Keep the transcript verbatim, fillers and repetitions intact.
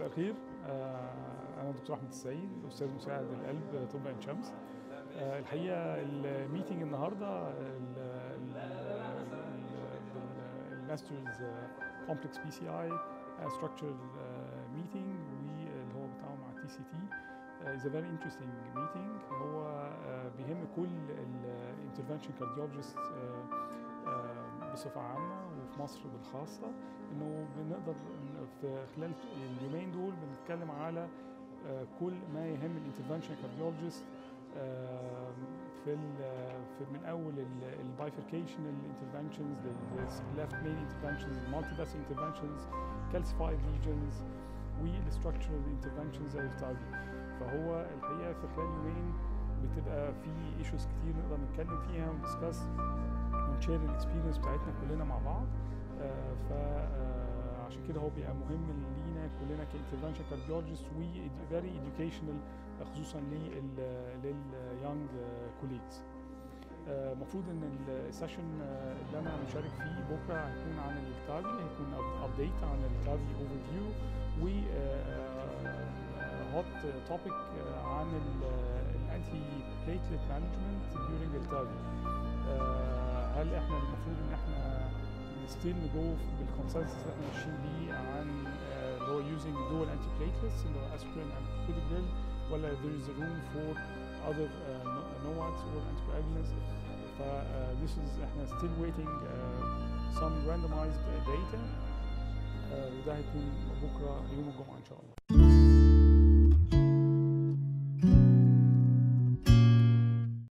مساء الخير. أنا دكتور أحمد السعيد، أستاذ مساعد القلب طب عين شمس. الحقيقة الميتنج النهاردة الماسترز كومبلكس بي سي اي ستراكشر ميتنج واللي هو بتاعه مع تي سي تي is a very interesting meeting. هو بيهم كل الانترفنشن كارديولوجيست بصفة عامة وفي مصر بالخاصة، انه بنقدر في خلال اليومين دول بنتكلم على كل ما يهم الانترفنشن كارديولوجيست في في من اول البايفركيشنال انترفنشنز للليفت مين انترفنشنز، المالتي فاسل انترفنشنز، كالسيفايد ليجنز، والستراكشرال انترفنشنز زي التارجت. فهو الحقيقه في خلال يومين بتبقى في ايشوز كتير نقدر نتكلم فيها وندسكاس ونشير الاكسبيرينس بتاعتنا كلنا مع بعض. فعشان كده هو بيبقى مهم لينا كلنا كانترفنشن كارديولوجيست و فيري educational خصوصا لليونج كوليجز. المفروض ان السيشن اللي انا مشارك فيه بكره هيكون عن التافي، هيكون ابديت عن التافي اوفر فيو و هوت توبيك عن الانتي بليتلت مانجمنت ديورنج التافي. هل احنا المفروض ان احنا ستيل نجو بالكونسنسس اللي احنا ماشيين بيه عن اللي هو using dual anti platelets اللي هو aspirin and clopidogrel، ولا there is room for other uh, NOACs or anticoagulants؟ ف uh, this is احنا still waiting uh, some randomized data uh, وده هيكون بكره يوم الجمعه ان شاء الله.